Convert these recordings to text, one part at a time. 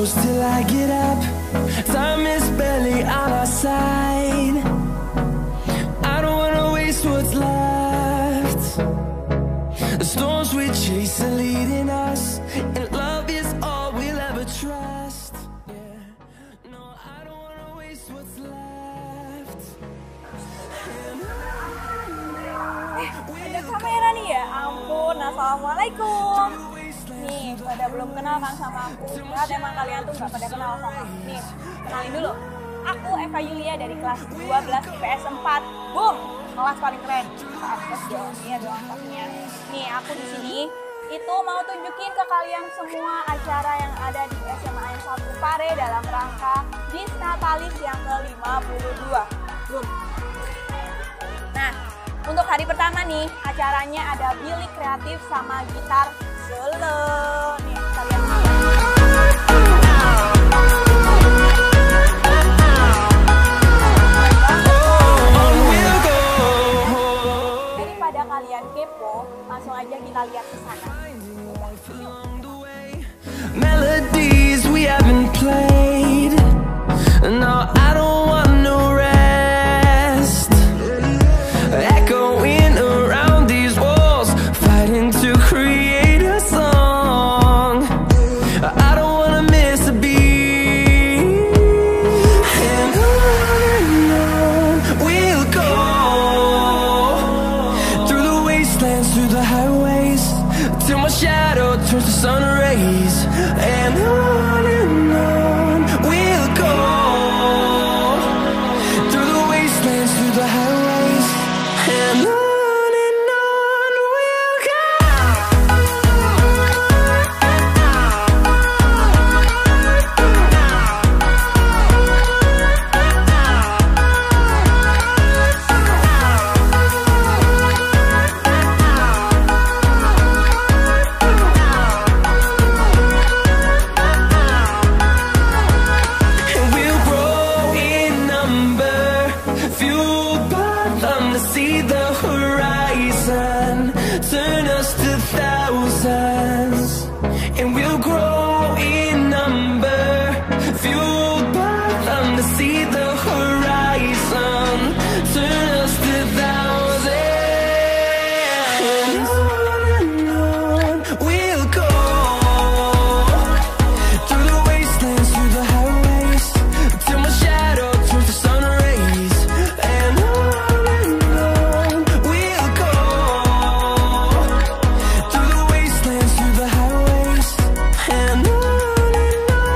close till I get up. Time is barely on our side. I don't wanna waste what's left. The storms we chase are leading us, and love is all we'll ever trust. Yeah. No, I don't wanna waste what's left. Ada kamera nih ya, ampun. Assalamualaikum. Nih, pada belum kenal kan sama aku. Berat emang kalian tuh gak pada kenal sama aku. Nih, kenalin dulu. Aku Eva Yulia dari kelas 12 IPS 4. Boom, kelas paling keren. Apes dong, iya dong pastinya. Nih, aku di sini itu mau tunjukin ke kalian semua acara yang ada di SMA N 1 Pare dalam rangka Dis Natalis yang ke-52. Boom. Nah, untuk hari pertama nih, acaranya ada bilik kreatif sama gitar solo. Nih, kalian lihat. Daripada kalian kepo, langsung aja kita lihat ke sana. Melodies we haven't played. No, I don't want no rest. Echoing around these walls, fighting to create a song. I don't wanna miss a beat. And on we'll go, through the wastelands, through the highways, till my shadow turns to sun rays. And on we'll go, through the wastelands, through the highways, and on we'll go. And we'll grow in number, fueled by them to see the horizon, turn us to thousands. And we'll grow in number, fueled by them to see the horizon, turn us to thousands. And on we'll go, through the wastelands, through the highways, till my shadow turns to sun rays. And on we'll go, through the wastelands, through the highways, and on we'll go.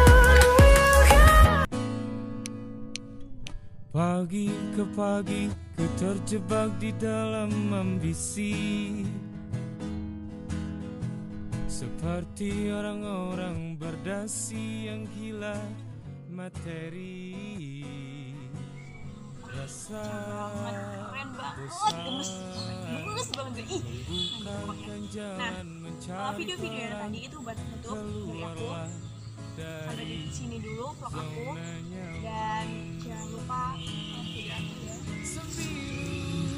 Pagi ke pagi, ku terjebak di dalam ambisi, seperti orang-orang berdasi yang gila materi. Rasa Keren banget, gemes banget. Ih, bukan nah, jalan mencari video-video yang tadi itu buat nutup dari aku. keluarlah Sampai dari di sini dulu vlog aku, zona nyaman. dan jangan lupa video aku ya. Sembilu